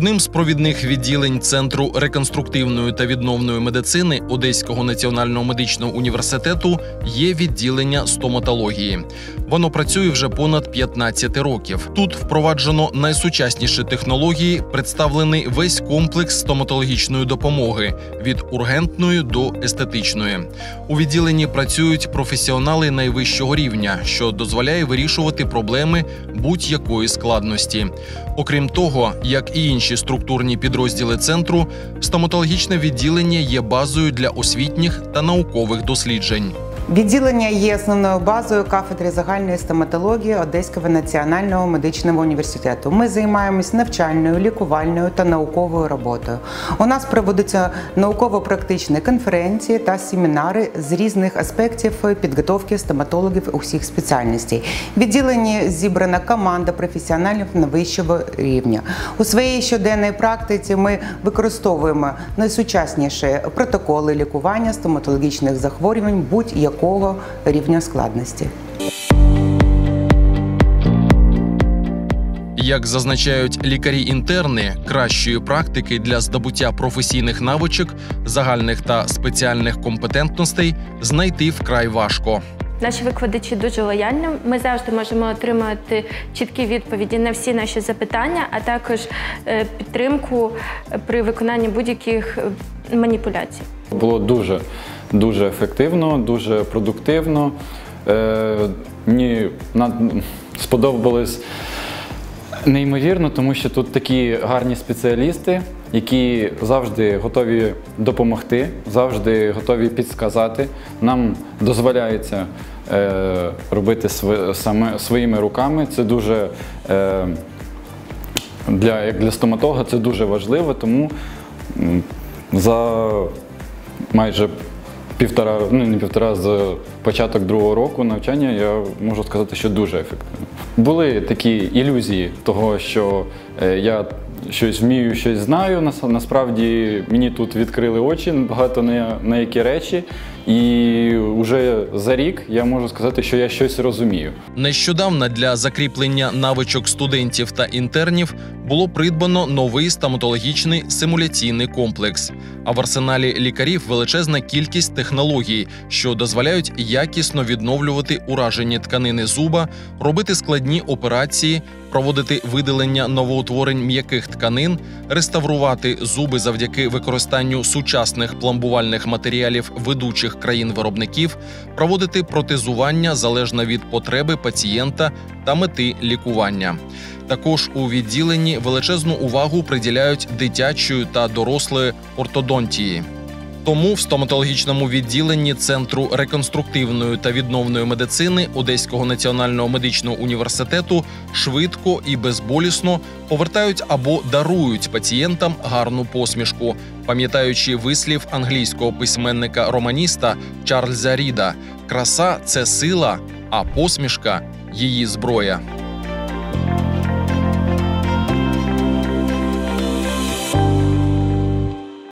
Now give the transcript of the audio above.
Одним з провідних відділень Центру реконструктивної та відновної медицини Одеського національного медичного університету є відділення стоматології. Воно працює вже понад 15 років. Тут впроваджено найсучасніші технології, представлений весь комплекс стоматологічної допомоги – від ургентної до естетичної. У відділенні працюють професіонали найвищого рівня, що дозволяє вирішувати проблеми будь-якої складності. Окрім того, як і інші структурні підрозділи центру, стоматологічне відділення є базою для освітніх та наукових досліджень. Відділення є основною базою кафедри загальної стоматології Одеського національного медичного університету. Ми займаємось навчальною, лікувальною та науковою роботою. У нас проводяться науково-практичні конференції та семінари з різних аспектів підготовки стоматологів усіх спеціальностей. В відділенні зібрана команда професіоналів найвищого рівня. У своїй щоденній практиці ми використовуємо найсучасніші протоколи лікування стоматологічних захворювань будь-якого рівня складності. Як зазначають лікарі-інтерни, кращої практики для здобуття професійних навичок, загальних та спеціальних компетентностей знайти вкрай важко. Наші викладачі дуже лояльні. Ми завжди можемо отримати чіткі відповіді на всі наші запитання, а також підтримку при виконанні будь-яких маніпуляцій. Було дуже ефективно, дуже продуктивно. Мені сподобалось неймовірно, тому що тут такі гарні спеціалісти, які завжди готові допомогти, завжди готові підсказати. Нам дозволяється робити своїми руками. Це дуже, як для стоматолога, це дуже важливо, тому за майже з початок другого року навчання я можу сказати, що дуже ефективно. Були такі ілюзії того, що я щось вмію, щось знаю. Насправді мені тут відкрили очі багато на які речі. І вже за рік я можу сказати, що я щось розумію. Нещодавно для закріплення навичок студентів та інтернів було придбано новий стоматологічний симуляційний комплекс. А в арсеналі лікарів величезна кількість технологій, що дозволяють якісно відновлювати уражені тканини зуба, робити складні операції, проводити видалення новоутворень м'яких тканин, реставрувати зуби завдяки використанню сучасних пломбувальних матеріалів ведучих країн-виробників, проводити протезування залежно від потреби пацієнта та мети лікування. Також у відділенні величезну увагу приділяють дитячої та дорослої ортодонтії. Тому в стоматологічному відділенні Центру реконструктивної та відновної медицини Одеського національного медичного університету швидко і безболісно повертають або дарують пацієнтам гарну посмішку, пам'ятаючи вислів англійського письменника-романіста Чарльза Ріда «Краса – це сила, а посмішка – її зброя».